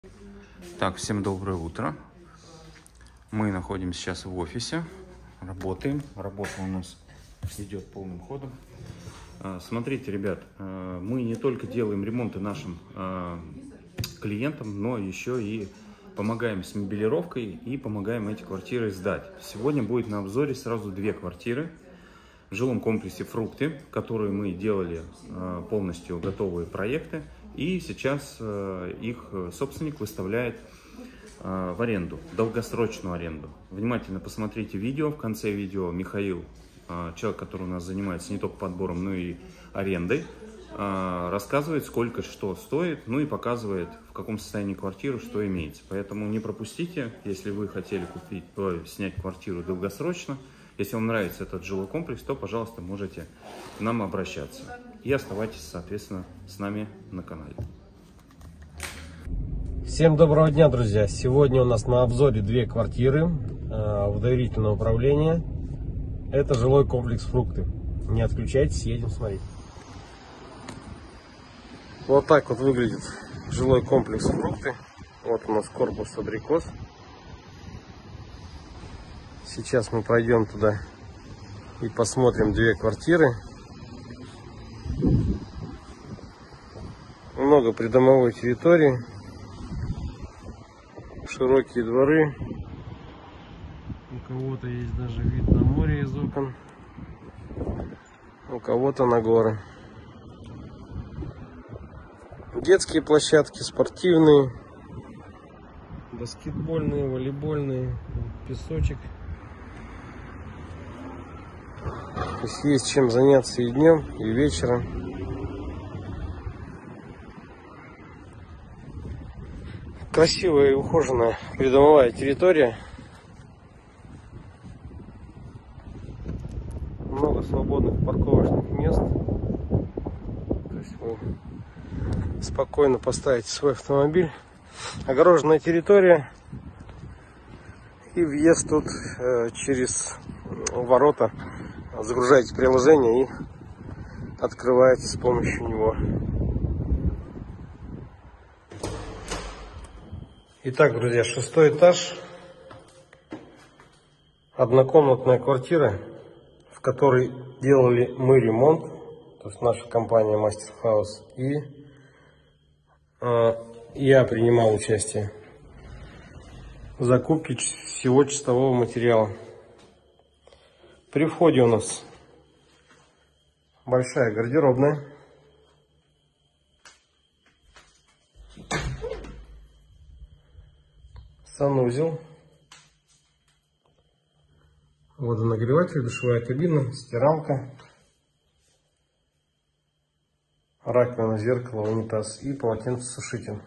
Так, всем доброе утро. Мы находимся сейчас в офисе, работаем. Работа у нас идет полным ходом. Смотрите, ребят, мы не только делаем ремонты нашим клиентам, но еще и помогаем с мебелировкой и помогаем эти квартиры сдать. Сегодня будет на обзоре сразу две квартиры в жилом комплексе «Фрукты», которые мы делали полностью готовые проекты. И сейчас их собственник выставляет в аренду, долгосрочную аренду. Внимательно посмотрите видео. В конце видео Михаил, человек, который у нас занимается не только подбором, но и арендой, рассказывает, сколько что стоит, ну и показывает, в каком состоянии квартира, что имеется. Поэтому не пропустите, если вы хотели снять квартиру долгосрочно. Если вам нравится этот жилой комплекс, то, пожалуйста, можете к нам обращаться. И оставайтесь, соответственно, с нами на канале. Всем доброго дня, друзья! Сегодня у нас на обзоре две квартиры в доверительное управление. Это жилой комплекс «Фрукты». Не отключайтесь, едем смотреть. Вот так вот выглядит жилой комплекс «Фрукты». Вот у нас корпус абрикос. Сейчас мы пройдем туда и посмотрим две квартиры. Много придомовой территории, широкие дворы. У кого-то есть даже вид на море из окон, у кого-то на горы. Детские площадки, спортивные, баскетбольные, волейбольные, песочек. То есть чем заняться и днем, и вечером. Красивая и ухоженная придомовая территория. Много свободных парковочных мест. То есть вы спокойно поставите свой автомобиль. Огороженная территория. И въезд тут через ворота. Загружаете приложение и открываете с помощью него. Итак, друзья, 6-й этаж. Однокомнатная квартира, в которой делали мы ремонт. То есть наша компания Мастер Хаус. И я принимал участие в закупке всего чистового материала. При входе у нас большая гардеробная. Санузел. Водонагреватель, душевая кабина, стиралка. Раковина, зеркало, унитаз и полотенцесушитель.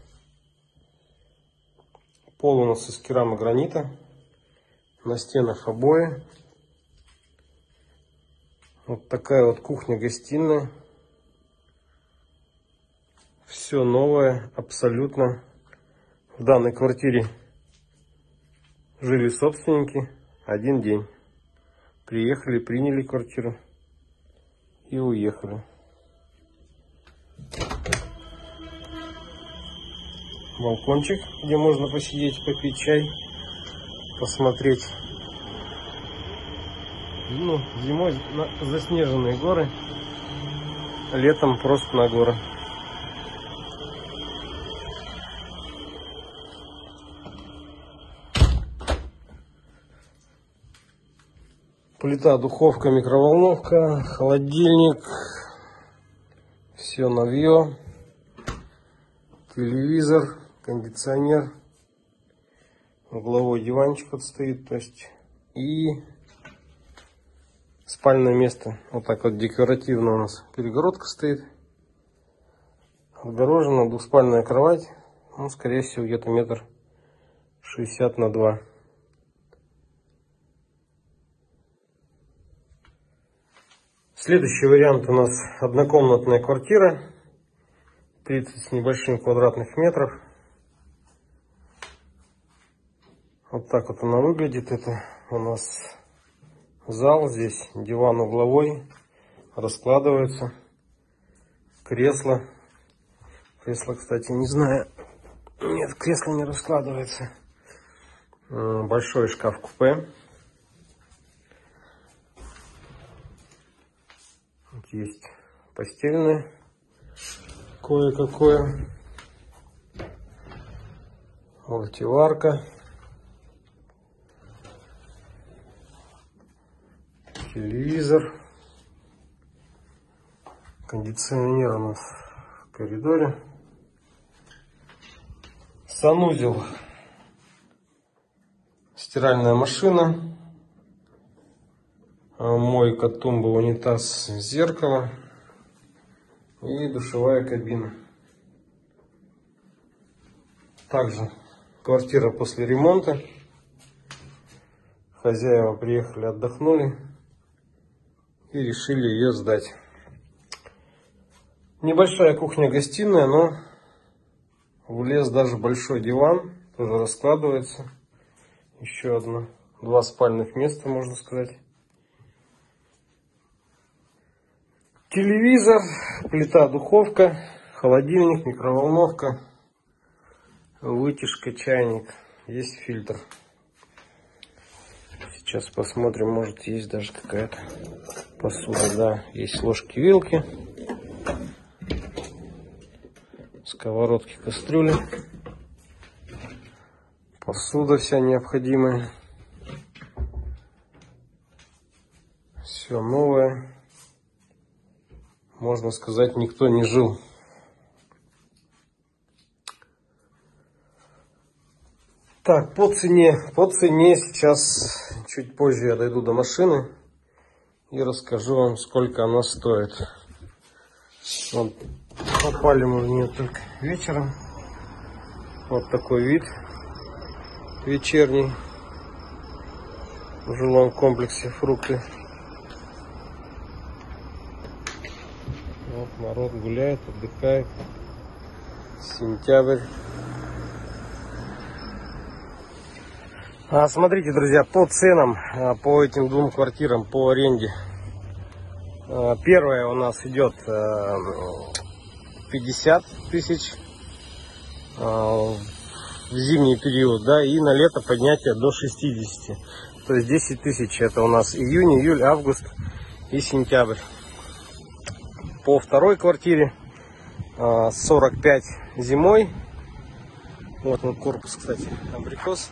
Пол у нас из керамогранита. На стенах обои. Вот такая вот кухня-гостиная. Все новое, абсолютно. В данной квартире жили собственники один день. Приехали, приняли квартиру и уехали. Балкончик, где можно посидеть, попить чай, посмотреть. Ну, зимой на заснеженные горы, летом просто на горы. Плита, духовка, микроволновка, холодильник, все новье, телевизор, кондиционер, угловой диванчик вот стоит, то есть и спальное место. Вот так вот декоративно у нас перегородка стоит, отгорожена двухспальная кровать, ну, скорее всего, где-то 1,60 на 2 метра. Следующий вариант у нас однокомнатная квартира, 30 с небольшим квадратных метров. Вот так вот она выглядит. Это у нас зал, здесь диван угловой, раскладывается, кресло. Кресло, кстати, не знаю, Нет, кресло не раскладывается. Большой шкаф-купе. Есть постельное кое-какое. Мультиварка. Телевизор. Кондиционер у нас в коридоре. Санузел. Стиральная машина. Мойка, тумба, унитаз, зеркало. И душевая кабина. Также квартира после ремонта. Хозяева приехали, отдохнули и решили ее сдать. Небольшая кухня-гостиная, но влез даже большой диван, тоже раскладывается. Еще одно, 2 спальных места, можно сказать. Телевизор, плита, духовка, холодильник, микроволновка, вытяжка, чайник, есть фильтр. Сейчас посмотрим, может есть даже какая-то посуда, да, есть ложки-вилки, сковородки, кастрюли, посуда вся необходимая, все новое, можно сказать, никто не жил. Так, по цене сейчас, чуть позже я дойду до машины и расскажу вам, сколько она стоит. Вот, попали мы в нее только вечером. Вот такой вид вечерний в жилом комплексе «Фрукты». Вот народ гуляет, отдыхает. Сентябрь. Смотрите, друзья, по ценам, по этим 2 квартирам, по аренде. Первая у нас идет 50 тысяч в зимний период, да, и на лето поднятие до 60. То есть 10 тысяч это у нас июнь, июль, август и сентябрь. По второй квартире 45 зимой. Вот он корпус, кстати, абрикос.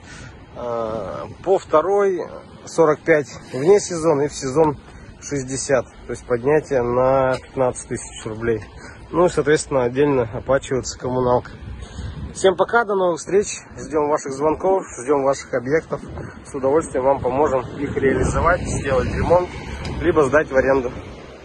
По второй 45 вне сезона и в сезон 60. То есть поднятие на 15 тысяч рублей. Ну и соответственно отдельно оплачивается коммуналка. Всем пока, до новых встреч. Ждем ваших звонков, ждем ваших объектов. С удовольствием вам поможем их реализовать, сделать ремонт, либо сдать в аренду.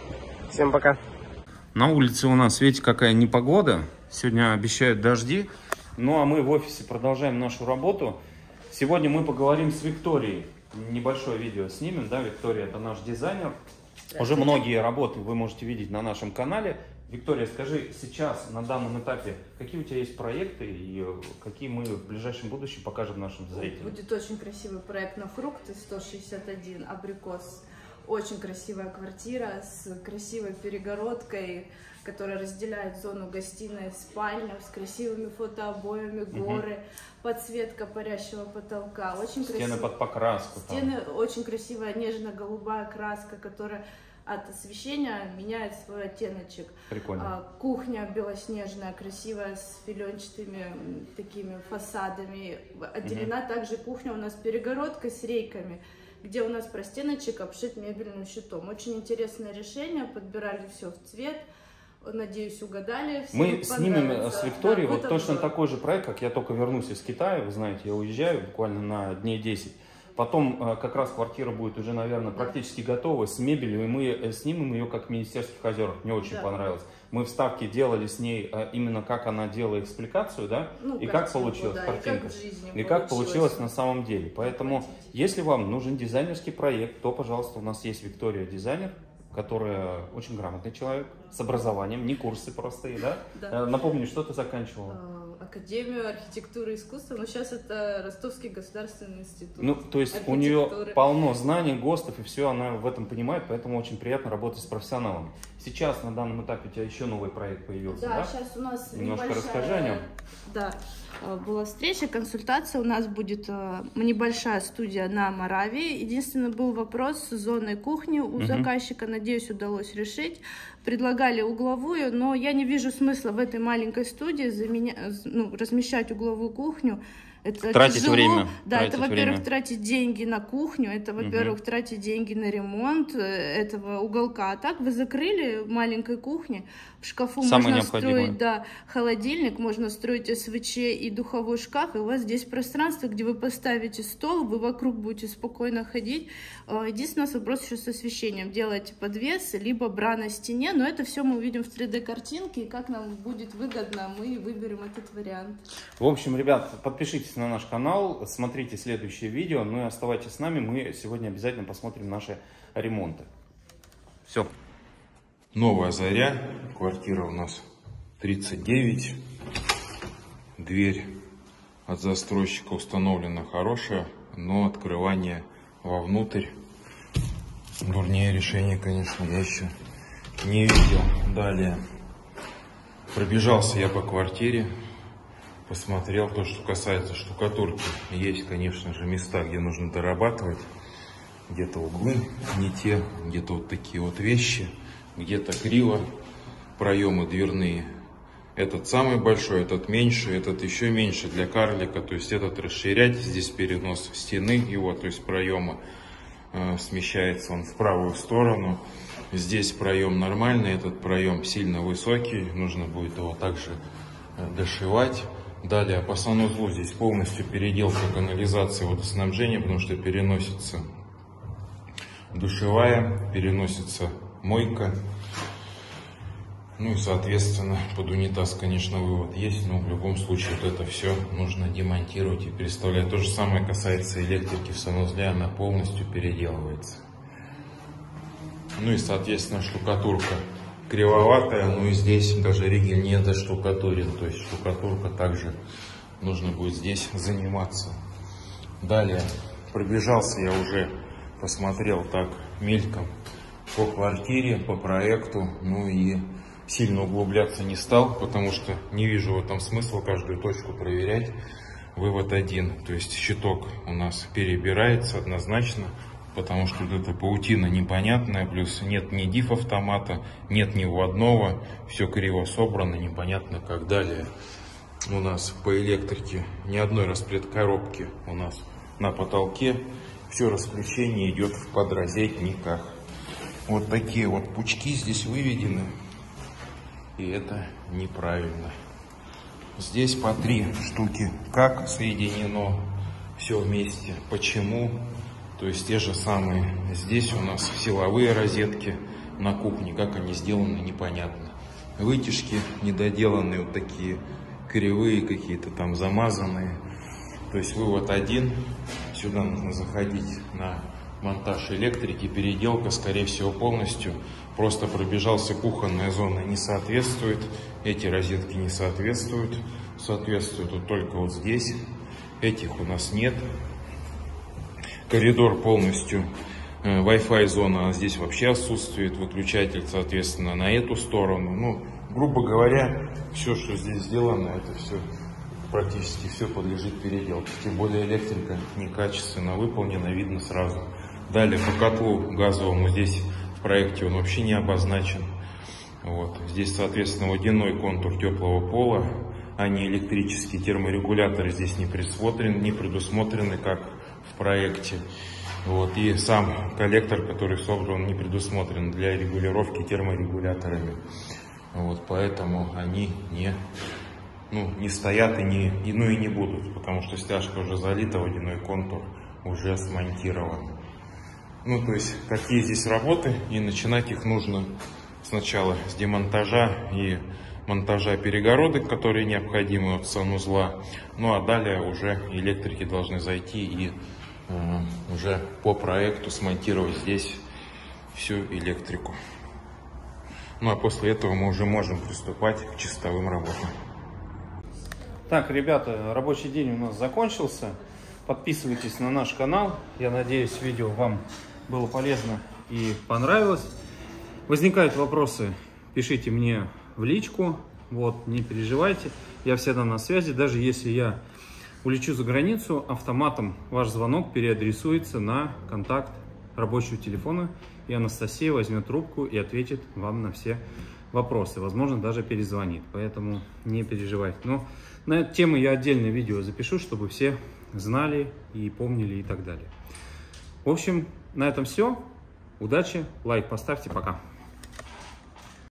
Всем пока. На улице у нас, видите, какая непогода. Сегодня обещают дожди. Ну а мы в офисе продолжаем нашу работу. Сегодня мы поговорим с Викторией. Небольшое видео снимем, да, Виктория это наш дизайнер. Уже многие работы вы можете видеть на нашем канале. Виктория, скажи сейчас, на данном этапе, какие у тебя есть проекты и какие мы в ближайшем будущем покажем нашим зрителям? Будет очень красивый проект на «Фрукты», 161, абрикос. Очень красивая квартира с красивой перегородкой, которая разделяет зону гостиной, спальня, с красивыми фотообоями, горы, подсветка парящего потолка. Очень стены под покраску. Стены, очень красивая нежно-голубая краска, которая от освещения меняет свой оттеночек. Прикольно. Кухня белоснежная, красивая, с филенчатыми такими фасадами. Отделена также кухня у нас перегородкой с рейками, где у нас простеночек обшит мебельным щитом. Очень интересное решение, подбирали все в цвет. Надеюсь, угадали. Мы снимем с Викторией вот точно такой же проект, как я только вернусь из Китая. Вы знаете, я уезжаю буквально на дней 10. Потом как раз квартира будет уже, наверное, практически готова с мебелью, и мы снимем ее как в Министерских озерах. Мне очень понравилось. Мы вставки делали с ней именно как она делала экспликацию, да, ну, и как получилось, да, картинка, и как получилось на самом деле. Поэтому, если вам нужен дизайнерский проект, то, пожалуйста, у нас есть Виктория дизайнер, которая очень грамотный человек, с образованием, не курсы простые, да? Да. Напомню, что ты заканчивала? Академию архитектуры и искусства, но сейчас это Ростовский государственный институт. Ну, то есть у нее полно знаний, ГОСТов, и все она в этом понимает, поэтому очень приятно работать с профессионалами. Сейчас на данном этапе у тебя еще новый проект появился, да? Да, сейчас у нас немножко расскажи о нем. Да, была встреча, консультация. У нас будет небольшая студия на Моравии. Единственный был вопрос с зоной кухни у заказчика. Надеюсь, удалось решить. Предлагали угловую, но я не вижу смысла в этой маленькой студии размещать угловую кухню. Это тратить тяжело. время. Да, это, во-первых, тратить деньги на кухню, это, во-первых, тратить деньги на ремонт этого уголка. А так вы закрыли маленькой кухни, в шкафу можно строить, да, холодильник, можно строить СВЧ и духовой шкаф, и у вас здесь пространство, где вы поставите стол, вы вокруг будете спокойно ходить. Единственный у нас вопрос еще с освещением. Делайте подвес, либо бра на стене, но это все мы увидим в 3D-картинке, и как нам будет выгодно, мы выберем этот вариант. В общем, ребят, подпишитесь на наш канал, смотрите следующее видео, ну и оставайтесь с нами, мы сегодня обязательно посмотрим наши ремонты. Все. Новая Заря, квартира у нас 39, дверь от застройщика установлена хорошая, но открывание вовнутрь, дурнее решение, конечно, я еще не видел. Далее, пробежался я по квартире, посмотрел то, что касается штукатурки. Есть, конечно же, места, где нужно дорабатывать, где-то углы не те, где-то вот такие вот вещи. Где-то криво, проемы дверные. Этот самый большой, этот меньше, этот еще меньше для карлика. То есть этот расширять, здесь перенос стены его, то есть проема смещается он в правую сторону. Здесь проем нормальный, этот проем сильно высокий, нужно будет его также дошивать. Далее по санузлу здесь полностью переделка канализации водоснабжения, потому что переносится душевая, переносится мойка. Ну и соответственно под унитаз, конечно, вывод есть, но в любом случае вот это все нужно демонтировать и переставлять. То же самое касается электрики в санузле, она полностью переделывается. Ну и соответственно штукатурка кривоватая, ну и здесь даже ригель не доштукатурен, то есть штукатурка также нужно будет здесь заниматься. Далее пробежался я уже, посмотрел так мельком по квартире, по проекту, ну и сильно углубляться не стал, потому что не вижу в этом смысла каждую точку проверять. Вывод один, то есть щиток у нас перебирается однозначно, потому что вот эта паутина непонятная, плюс нет ни диф-автомата, нет ни вводного, все криво собрано, непонятно как. Далее у нас по электрике ни одной распредкоробки у нас на потолке, все расключение идет в подрозетниках. Вот такие вот пучки здесь выведены, и это неправильно. Здесь по 3 штуки. Как соединено все вместе, почему, то есть те же самые. Здесь у нас силовые розетки на кухне, как они сделаны, непонятно. Вытяжки недоделанные, вот такие кривые, какие-то там замазанные. То есть вывод один, сюда нужно заходить на монтаж электрики, переделка, скорее всего, полностью. Просто пробежался, кухонная зона не соответствует, эти розетки не соответствуют, соответствуют вот только вот здесь, этих у нас нет. Коридор полностью, Wi-Fi зона здесь вообще отсутствует, выключатель, соответственно, на эту сторону. Ну, грубо говоря, все, что здесь сделано, это все, практически все подлежит переделке. Тем более электрика некачественно выполнена, видно сразу. Далее по котлу газовому, здесь в проекте он вообще не обозначен. Вот. Здесь, соответственно, водяной контур теплого пола, а не электрический. Терморегуляторы здесь не предусмотрены, как в проекте. Вот. И сам коллектор, который собран, не предусмотрен для регулировки терморегуляторами. Вот. Поэтому они не стоят и не будут, потому что стяжка уже залита, водяной контур уже смонтирован. Ну, то есть, какие здесь работы, и начинать их нужно сначала с демонтажа и монтажа перегородок, которые необходимы от санузла. Ну, а далее уже электрики должны зайти и уже по проекту смонтировать здесь всю электрику. Ну, а после этого мы уже можем приступать к чистовым работам. Так, ребята, рабочий день у нас закончился. Подписывайтесь на наш канал. Я надеюсь, видео вам было полезно и понравилось. Возникают вопросы, пишите мне в личку. Вот, не переживайте, я всегда на связи. Даже если я улечу за границу, автоматом ваш звонок переадресуется на контакт рабочего телефона, и Анастасия возьмет трубку и ответит вам на все вопросы. Возможно, даже перезвонит, поэтому не переживайте. Но на эту тему я отдельное видео запишу, чтобы все знали и помнили и так далее. В общем, на этом все. Удачи, лайк поставьте, пока.